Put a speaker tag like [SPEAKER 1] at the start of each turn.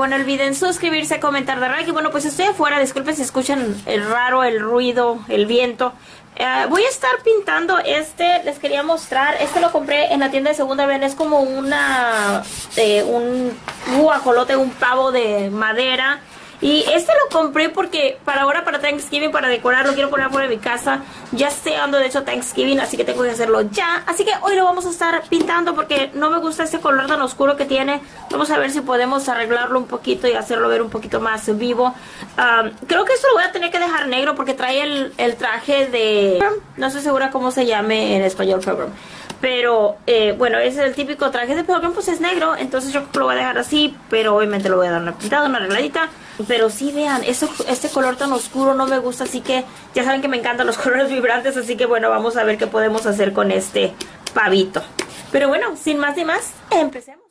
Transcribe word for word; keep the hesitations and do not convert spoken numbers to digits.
[SPEAKER 1] bueno, olviden suscribirse, comentar, dar like. Y bueno, pues estoy afuera, disculpen si escuchan el raro, el ruido, el viento. Uh, voy a estar pintando este, les quería mostrar, este lo compré en la tienda de segunda mano, es como una, eh, un guajolote, un pavo de madera. Y este lo compré porque para ahora, para Thanksgiving, para decorar, lo quiero poner fuera de mi casa. Ya estoy dando de hecho Thanksgiving, así que tengo que hacerlo ya. Así que hoy lo vamos a estar pintando porque no me gusta este color tan oscuro que tiene. Vamos a ver si podemos arreglarlo un poquito y hacerlo ver un poquito más vivo. Um, creo que esto lo voy a tener que dejar negro porque trae el, el traje de... No estoy segura cómo se llame en español, Pilgrim. Pero, eh, bueno, ese es el típico traje de Pilgrim, pues es negro. Entonces yo creo que lo voy a dejar así, pero obviamente lo voy a dar una pintada, una arregladita. Pero sí, vean, eso, este color tan oscuro no me gusta, así que ya saben que me encantan los colores vibrantes. Así que bueno, vamos a ver qué podemos hacer con este pavito. Pero bueno, sin más ni más, empecemos.